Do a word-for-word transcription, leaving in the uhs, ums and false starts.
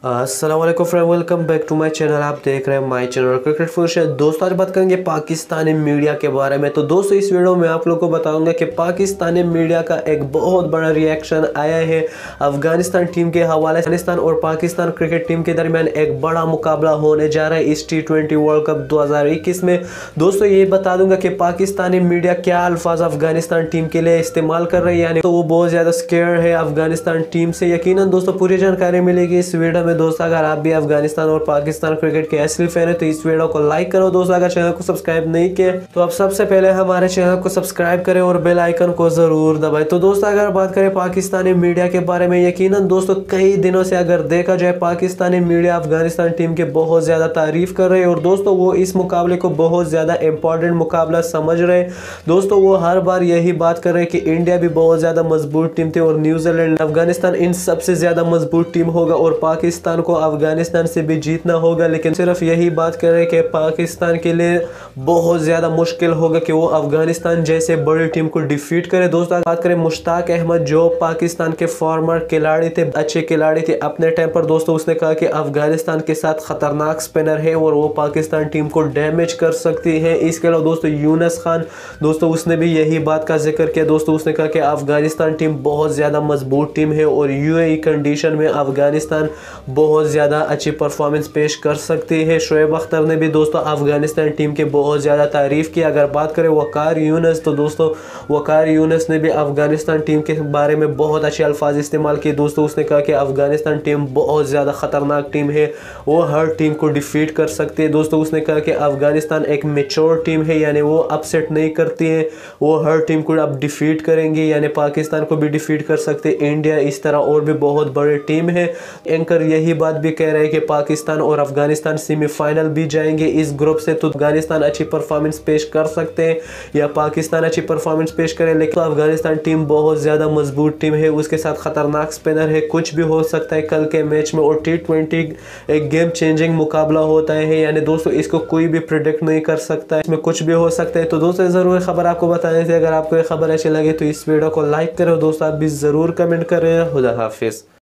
अस्सलाम वालेकुम friend, welcome back to my channel. आप देख रहे हैं माय चैनल क्रिकेट फुल। दोस्तों आज बात करेंगे पाकिस्तानी मीडिया के बारे में। तो दोस्तों इस वीडियो में आप लोगों को बताऊंगा कि पाकिस्तानी मीडिया का एक बहुत बड़ा रिएक्शन आया है अफगानिस्तान टीम के हवाले। अफगानिस्तान और पाकिस्तान क्रिकेट टीम के दरमियान एक बड़ा मुकाबला होने जा रहा है इस टी ट्वेंटी वर्ल्ड कप दो हज़ार इक्कीस में। दोस्तों ये बता दूंगा कि पाकिस्तानी मीडिया क्या अल्फाज अफगानिस्तान टीम के लिए इस्तेमाल कर रही है, यानी तो वो बहुत ज्यादा स्केयर है अफगानिस्तान टीम से। यकीनन दोस्तों पूरी जानकारी मिलेगी इस वीडियो में। दोस्तों अगर आप भी अफगानिस्तान और पाकिस्तान क्रिकेट के असली फैन है तो इस वीडियो को लाइक करो। दोस्तों अगर चैनल को सब्सक्राइब नहीं किया तो आप सबसे पहले हमारे चैनल को सब्सक्राइब करें और बेल आइकन को जरूर दबाएं। तो दोस्तों अगर बात करें पाकिस्तानी मीडिया के बारे में, यकीनन दोस्तों कई दिनों से अगर देखा जाए पाकिस्तानी मीडिया अफगानिस्तान टीम के बहुत ज्यादा तारीफ कर रहे हैं और दोस्तों वो इस मुकाबले को बहुत ज्यादा इंपॉर्टेंट मुकाबला समझ रहे हैं। दोस्तों वो हर बार यही बात कर रहे हैं कि इंडिया भी बहुत ज्यादा मजबूत टीम थी और न्यूजीलैंड अफगानिस्तान इन सबसे ज्यादा मजबूत टीम होगा और पाकिस्तान को अफगानिस्तान से भी जीतना होगा। लेकिन सिर्फ यही बात कर रहे हैं कि पाकिस्तान के लिए बहुत ज्यादा मुश्किल होगा कि वो अफगानिस्तान जैसे बड़ी टीम को डिफीट करे। दोस्तों बात करें मुश्ताक अहमद जो पाकिस्तान के फॉर्मर खिलाड़ी थे, अच्छे खिलाड़ी थे अपने टाइम पर। दोस्तों उसने कहा कि अफगानिस्तान के साथ खतरनाक स्पिनर है और वो पाकिस्तान टीम को डैमेज कर सकती है। इसके अलावा दोस्तों यूनुस खान, दोस्तों उसने भी यही बात का जिक्र किया। दोस्तों उसने कहा कि अफगानिस्तान टीम बहुत ज्यादा मजबूत टीम है और यूएई कंडीशन में अफगानिस्तान बहुत ज़्यादा अच्छी परफॉर्मेंस पेश कर सकती है। शोएब अख्तर ने भी दोस्तों अफगानिस्तान टीम की बहुत ज़्यादा तारीफ़ की। अगर बात करें वकार यूनुस तो दोस्तों वकार यूनुस ने भी अफगानिस्तान टीम के बारे में बहुत अच्छे अल्फाज इस्तेमाल किए। दोस्तों उसने कहा कि अफगानिस्तान टीम बहुत ज़्यादा ख़तरनाक टीम है, वो हर टीम को डिफीट कर सकती है। दोस्तों उसने कहा कि अफगानिस्तान एक मेच्योर टीम है, यानी वो अपसेट नहीं करती है, वो हर टीम को अब डिफीट करेंगे, यानी पाकिस्तान को भी डिफीट कर सकते हैं, इंडिया इस तरह और भी बहुत बड़ी टीम है। एंकर यही बात भी कह रहे हैं कि पाकिस्तान और अफगानिस्तान सेमीफाइनल भी जाएंगे इस ग्रुप से। तो अफगानिस्तान अच्छी परफॉर्मेंस पेश कर सकते हैं या पाकिस्तान अच्छी परफॉर्मेंस पेश करे, लेकिन तो अफगानिस्तान टीम बहुत ज़्यादा मजबूत टीम है, उसके साथ खतरनाक स्पिनर है, कुछ भी हो सकता है कल के मैच में। और टी ट्वेंटी एक गेम चेंजिंग मुकाबला होता है, यानी दोस्तों इसको कोई भी प्रिडिक्ट नहीं कर सकता है, इसमें कुछ भी हो सकता है। तो दोस्तों ज़रूर खबर आपको बताने थे। अगर आपको ये खबर अच्छी लगे तो इस वीडियो को लाइक करें, दोस्तों आप भी ज़रूर कमेंट करें। खुदा हाफिज़।